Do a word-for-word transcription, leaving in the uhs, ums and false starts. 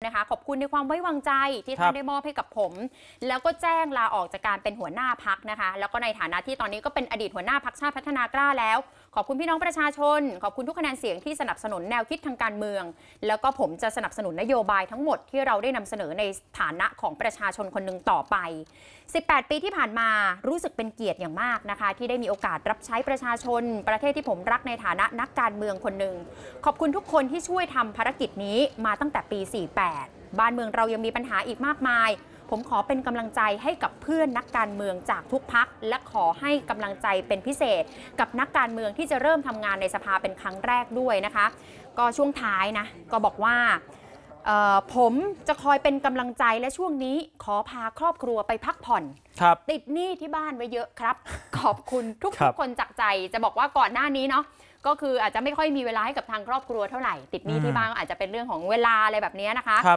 นะคะขอบคุณในความไว้วางใจที่ท่านได้มอบให้กับผมแล้วก็แจ้งลาออกจากการเป็นหัวหน้าพรรคนะคะแล้วก็ในฐานะที่ตอนนี้ก็เป็นอดีตหัวหน้าพรรคชาติพัฒนากล้าแล้วขอบคุณพี่น้องประชาชนขอบคุณทุกคะแนนเสียงที่สนับสนุนแนวคิดทางการเมืองแล้วก็ผมจะสนับสนุนนโยบายทั้งหมดที่เราได้นำเสนอในฐานะของประชาชนคนหนึ่งต่อไปสิบแปดปีที่ผ่านมารู้สึกเป็นเกียรติอย่างมากนะคะที่ได้มีโอกาสรับใช้ประชาชนประเทศที่ผมรักในฐานะนักการเมืองคนหนึ่งขอบคุณทุกคนที่ช่วยทำภารกิจนี้มาตั้งแต่ปีสี่สิบแปดบ้านเมืองเรายังมีปัญหาอีกมากมายผมขอเป็นกำลังใจให้กับเพื่อนนักการเมืองจากทุกพรรคและขอให้กำลังใจเป็นพิเศษกับนักการเมืองที่จะเริ่มทำงานในสภาเป็นครั้งแรกด้วยนะคะก็ช่วงท้ายนะก็บอกว่าผมจะคอยเป็นกำลังใจและช่วงนี้ขอพาครอบครัวไปพักผ่อนติดหนี้ที่บ้านไว้เยอะครับขอบคุณทุกๆคนจากใจจะบอกว่าก่อนหน้านี้เนาะก็คืออาจจะไม่ค่อยมีเวลาให้กับทางครอบครัวเท่าไหร่ติดหนี้ที่บ้านอาจจะเป็นเรื่องของเวลาอะไรแบบนี้นะคะ